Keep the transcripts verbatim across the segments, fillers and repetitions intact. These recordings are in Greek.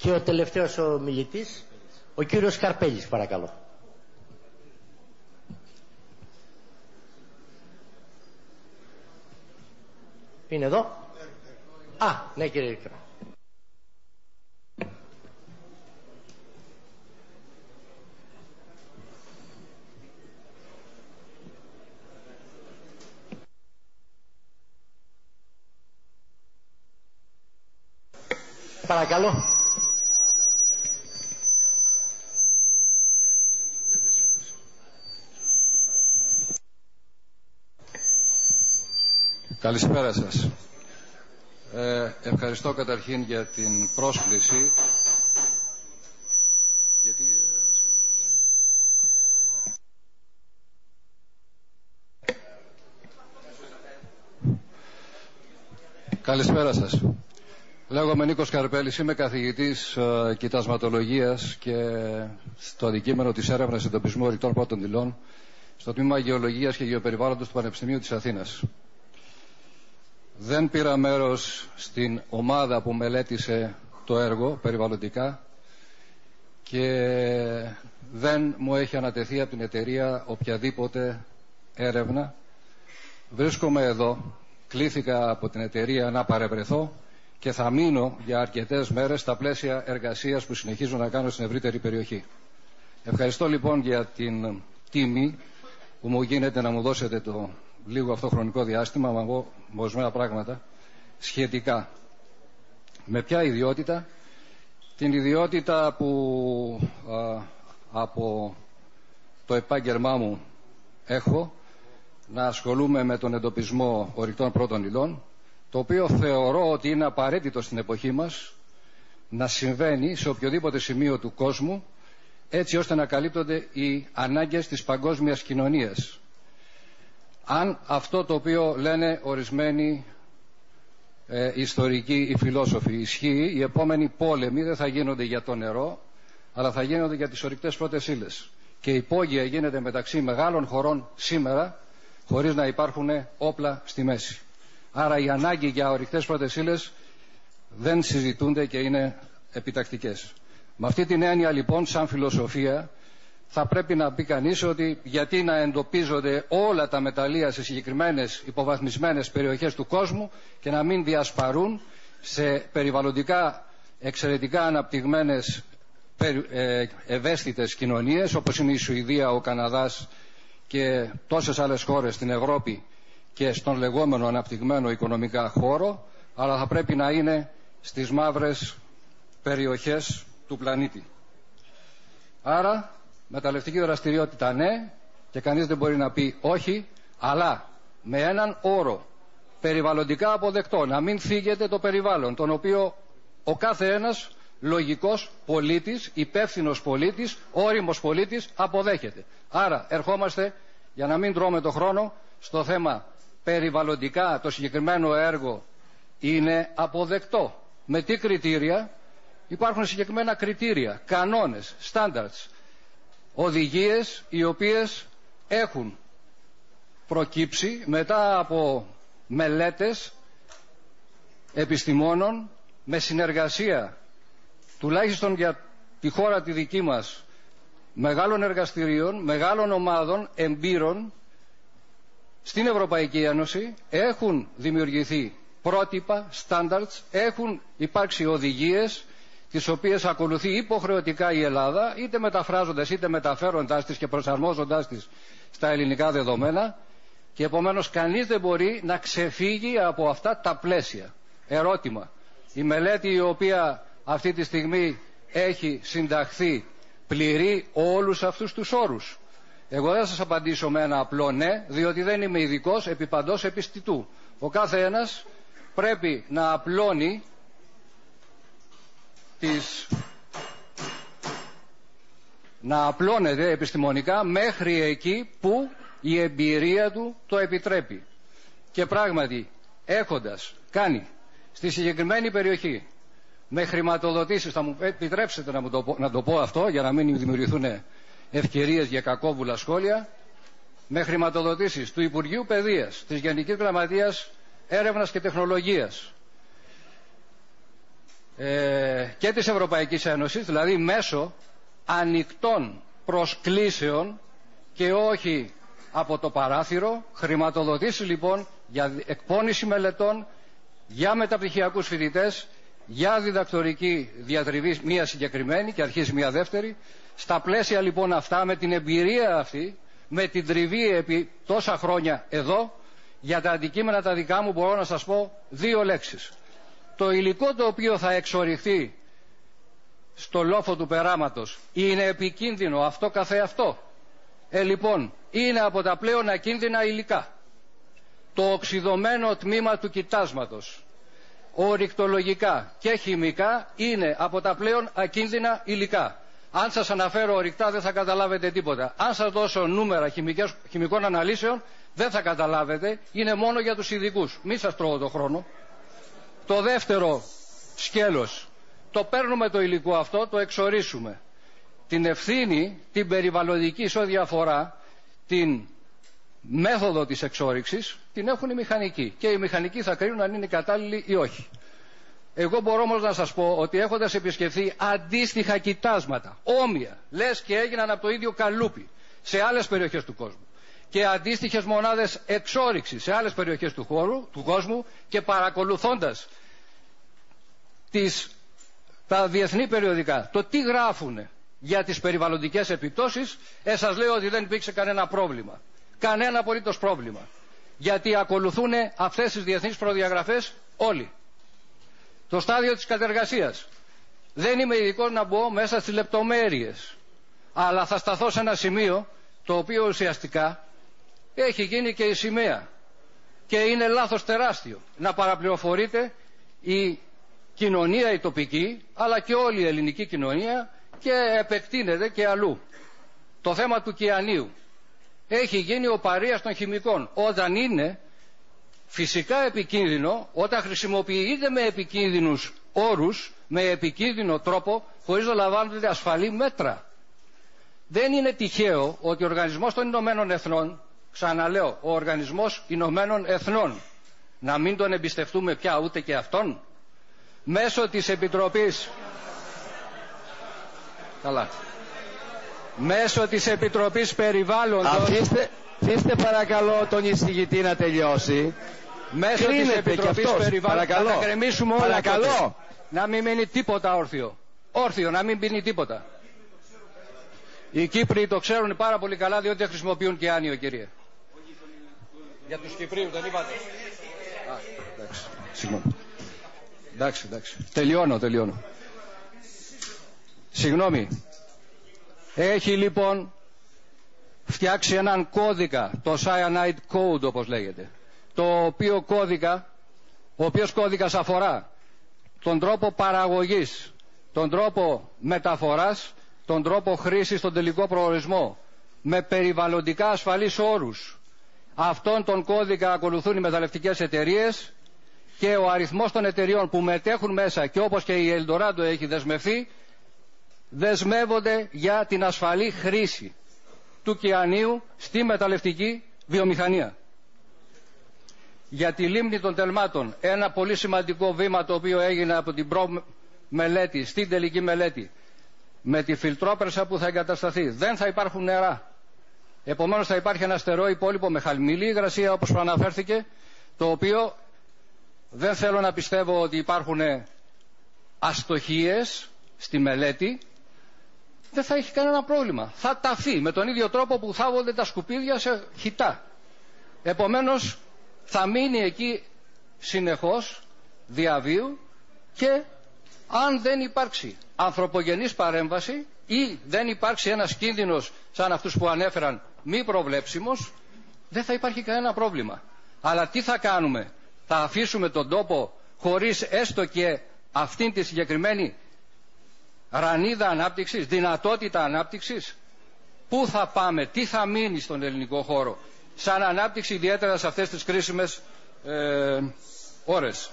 Και ο τελευταίος ομιλητής, ο κύριος Καρπέλης, παρακαλώ. Είναι εδώ? Α, ναι κύριε. Παρακαλώ. Καλησπέρα σας. Ε, ευχαριστώ καταρχήν για την πρόσκληση. Γιατί... Καλησπέρα σας. Λέγομαι Νίκος Καρπέλης, είμαι καθηγητής ε, κοιτασματολογίας και στο αντικείμενο της έρευνας εντοπισμού ορυκτών πρώτων υλών στο τμήμα Γεωλογίας και Γεωπεριβάλλοντος του Πανεπιστημίου της Αθήνας. Δεν πήρα μέρος στην ομάδα που μελέτησε το έργο περιβαλλοντικά και δεν μου έχει ανατεθεί από την εταιρεία οποιαδήποτε έρευνα. Βρίσκομαι εδώ, κλήθηκα από την εταιρεία να παρευρεθώ και θα μείνω για αρκετές μέρες στα πλαίσια εργασίας που συνεχίζω να κάνω στην ευρύτερη περιοχή. Ευχαριστώ λοιπόν για την τιμή που μου γίνεται να μου δώσετε το λίγο αυτό χρονικό διάστημα, να πω ορισμένα πράγματα σχετικά. Με ποια ιδιότητα? Την ιδιότητα που α, από το επάγγελμά μου έχω να ασχολούμαι με τον εντοπισμό ορυκτών πρώτων υλών, το οποίο θεωρώ ότι είναι απαραίτητο στην εποχή μας να συμβαίνει σε οποιοδήποτε σημείο του κόσμου, έτσι ώστε να καλύπτονται οι ανάγκες της παγκόσμιας κοινωνίας. Αν αυτό το οποίο λένε ορισμένοι ε, ιστορικοί ή φιλόσοφοι ισχύει, οι επόμενοι πόλεμοι δεν θα γίνονται για το νερό, αλλά θα γίνονται για τις ορυκτές πρώτες ύλες. Και η υπόγεια γίνεται μεταξύ μεγάλων χωρών σήμερα, χωρίς να υπάρχουν όπλα στη μέση. Άρα οι ανάγκη για ορυκτές πρώτες ύλες δεν συζητούνται και είναι επιτακτικές. Με αυτή την έννοια λοιπόν, σαν φιλοσοφία, θα πρέπει να πει κανείς ότι γιατί να εντοπίζονται όλα τα μεταλλεία σε συγκεκριμένες υποβαθμισμένες περιοχές του κόσμου και να μην διασπαρούν σε περιβαλλοντικά εξαιρετικά αναπτυγμένες ευαίσθητες κοινωνίες όπως είναι η Σουηδία, ο Καναδάς και τόσες άλλες χώρες στην Ευρώπη και στον λεγόμενο αναπτυγμένο οικονομικά χώρο, αλλά θα πρέπει να είναι στις μαύρες περιοχές του πλανήτη. Άρα μεταλλευτική δραστηριότητα ναι, και κανείς δεν μπορεί να πει όχι, αλλά με έναν όρο περιβαλλοντικά αποδεκτό, να μην φύγεται το περιβάλλον, τον οποίο ο κάθε ένας λογικός πολίτης, υπεύθυνος πολίτης, όριμος πολίτης αποδέχεται. Άρα ερχόμαστε, για να μην τρώμε το χρόνο, στο θέμα περιβαλλοντικά το συγκεκριμένο έργο είναι αποδεκτό. Με τι κριτήρια? Υπάρχουν συγκεκριμένα κριτήρια, κανόνες, standards, οδηγίες οι οποίες έχουν προκύψει μετά από μελέτες επιστημόνων με συνεργασία, τουλάχιστον για τη χώρα τη δική μας, μεγάλων εργαστηρίων, μεγάλων ομάδων εμπειρών στην Ευρωπαϊκή Ένωση. Έχουν δημιουργηθεί πρότυπα, standards, έχουν υπάρξει οδηγίες τις οποίες ακολουθεί υποχρεωτικά η Ελλάδα, είτε μεταφράζοντας είτε μεταφέροντάς τις και προσαρμόζοντάς τις στα ελληνικά δεδομένα, και επομένως κανείς δεν μπορεί να ξεφύγει από αυτά τα πλαίσια. Ερώτημα: η μελέτη η οποία αυτή τη στιγμή έχει συνταχθεί πληρεί όλους αυτούς τους όρους? Εγώ δεν θα σας απαντήσω με ένα απλό ναι, διότι δεν είμαι ειδικός επί παντός επιστητού. Ο κάθε ένας πρέπει να απλώνει τις... να απλώνεται επιστημονικά μέχρι εκεί που η εμπειρία του το επιτρέπει. Και πράγματι, έχοντας κάνει στη συγκεκριμένη περιοχή με χρηματοδοτήσεις, θα μου επιτρέψετε να, μου το, πω, να το πω αυτό για να μην δημιουργηθούν ευκαιρίες για κακόβουλα σχόλια, με χρηματοδοτήσεις του Υπουργείου Παιδείας, της Γενικής Γραμματείας Έρευνας και Τεχνολογίας, ε, και της Ευρωπαϊκής Ένωσης, δηλαδή μέσω ανοιχτών προσκλήσεων και όχι από το παράθυρο, χρηματοδοτήσει λοιπόν για εκπόνηση μελετών, για μεταπτυχιακούς φοιτητές, για διδακτορική διατριβή μία συγκεκριμένη και αρχίζει μία δεύτερη. Στα πλαίσια λοιπόν αυτά, με την εμπειρία αυτή, με την τριβή επί τόσα χρόνια εδώ, για τα αντικείμενα τα δικά μου μπορώ να σας πω δύο λέξεις. Το υλικό το οποίο θα εξορυχθεί στο λόφο του περάματος είναι επικίνδυνο αυτό καθεαυτό. Ε, λοιπόν, είναι από τα πλέον ακίνδυνα υλικά. Το οξυδωμένο τμήμα του κοιτάσματος, ορυκτολογικά και χημικά, είναι από τα πλέον ακίνδυνα υλικά. Αν σας αναφέρω ορυκτά δεν θα καταλάβετε τίποτα. Αν σας δώσω νούμερα χημικές, χημικών αναλύσεων δεν θα καταλάβετε. Είναι μόνο για τους ειδικούς. Μη σας τρώω το χρόνο. Το δεύτερο σκέλος. Το παίρνουμε το υλικό αυτό, το εξορίσουμε. Την ευθύνη, την περιβαλλοντική σε ό,τι αφορά την μέθοδο της εξόρυξης, την έχουν οι μηχανικοί. Και οι μηχανικοί θα κρίνουν αν είναι κατάλληλοι ή όχι. Εγώ μπορώ όμως να σας πω ότι έχοντας επισκεφθεί αντίστοιχα κοιτάσματα, όμοια, λες και έγιναν από το ίδιο καλούπι, σε άλλες περιοχές του κόσμου, και αντίστοιχες μονάδες εξόρυξης σε άλλες περιοχές του, χώρου, του κόσμου, και παρακολουθώντας τις, τα διεθνή περιοδικά, το τι γράφουν για τις περιβαλλοντικές επιπτώσεις, ε, σας λέω ότι δεν υπήρξε κανένα πρόβλημα. Κανένα απολύτως πρόβλημα. Γιατί ακολουθούν αυτές τις διεθνείς προδιαγραφές όλοι. Το στάδιο της κατεργασίας. Δεν είμαι ειδικός να μπω μέσα στις λεπτομέρειες, αλλά θα σταθώ σε ένα σημείο το οποίο ουσιαστικά έχει γίνει και η σημαία και είναι λάθος τεράστιο να παραπληροφορείται η κοινωνία η τοπική, αλλά και όλη η ελληνική κοινωνία, και επεκτείνεται και αλλού. Το θέμα του κιανίου έχει γίνει ο παρείας των χημικών, όταν είναι φυσικά επικίνδυνο, όταν χρησιμοποιείται με επικίνδυνους όρους, με επικίνδυνο τρόπο, χωρίς να λαμβάνονται ασφαλή μέτρα. Δεν είναι τυχαίο ότι ο Οργανισμός των Ηνωμένων Εθνών, ξαναλέω, ο Οργανισμός Ηνωμένων Εθνών, να μην τον εμπιστευτούμε πια ούτε και αυτόν, μέσω της Επιτροπής, καλά, μέσω της Επιτροπής Περιβάλλοντος, αφήστε, αφήστε παρακαλώ τον εισηγητή να τελειώσει. Μέσω της Επιτροπής Περιβάλλοντος θα τα κρεμίσουμε όλα. Παρακαλώ. Να μην μείνει τίποτα όρθιο. Όρθιο, να μην μείνει τίποτα. Οι Κύπροι το ξέρουν πάρα πολύ καλά, διότι χρησιμοποιούν και άνιο, κύριε. Για τους Κυπρίους δεν είπατε? Α, εντάξει. Συγγνώμη. Εντάξει, εντάξει. Τελειώνω, τελειώνω. Συγγνώμη. Έχει λοιπόν φτιάξει έναν κώδικα, το Cyanide Code όπως λέγεται, το οποίο κώδικα, ο οποίος κώδικας αφορά τον τρόπο παραγωγής, τον τρόπο μεταφοράς, τον τρόπο χρήσης στον τελικό προορισμό, με περιβαλλοντικά ασφαλείς όρους. Αυτόν τον κώδικα ακολουθούν οι μεταλλευτικές εταιρείες, και ο αριθμός των εταιριών που μετέχουν μέσα, και όπως και η Eldorado έχει δεσμευθεί, δεσμεύονται για την ασφαλή χρήση του κιανίου στη μεταλλευτική βιομηχανία. Για τη λίμνη των τελμάτων, ένα πολύ σημαντικό βήμα το οποίο έγινε από την προ-μελέτη στην τελική μελέτη, με τη φιλτρόπερσα που θα εγκατασταθεί, δεν θα υπάρχουν νερά. Επομένως θα υπάρχει ένα στερό υπόλοιπο με χαμηλή υγρασία, όπως προαναφέρθηκε, το οποίο δεν θέλω να πιστεύω ότι υπάρχουν αστοχίες στη μελέτη. Δεν θα έχει κανένα πρόβλημα. Θα ταφεί με τον ίδιο τρόπο που θάβονται τα σκουπίδια σε χιτά. Επομένως θα μείνει εκεί συνεχώς διαβίου, και αν δεν υπάρξει ανθρωπογενής παρέμβαση ή δεν υπάρξει ένας κίνδυνος σαν αυτούς που ανέφεραν μη προβλέψιμος, δεν θα υπάρχει κανένα πρόβλημα. Αλλά τι θα κάνουμε? Θα αφήσουμε τον τόπο χωρίς έστω και αυτήν τη συγκεκριμένη ρανίδα ανάπτυξης, δυνατότητα ανάπτυξης? Πού θα πάμε, τι θα μείνει στον ελληνικό χώρο σαν ανάπτυξη, ιδιαίτερα σε αυτές τις κρίσιμες ε, ώρες?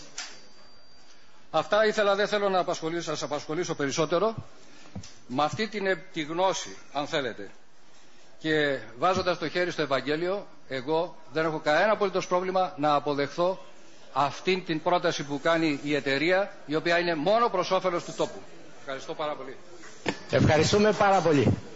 Αυτά ήθελα, δεν θέλω να απασχολήσω, σας απασχολήσω περισσότερο. Με αυτή την τη γνώση, αν θέλετε, και βάζοντας το χέρι στο Ευαγγέλιο, εγώ δεν έχω κανένα απολύτως πρόβλημα να αποδεχθώ αυτή την πρόταση που κάνει η εταιρεία, η οποία είναι μόνο προς όφελος του τόπου. Ευχαριστώ πάρα πολύ. Ευχαριστούμε πάρα πολύ.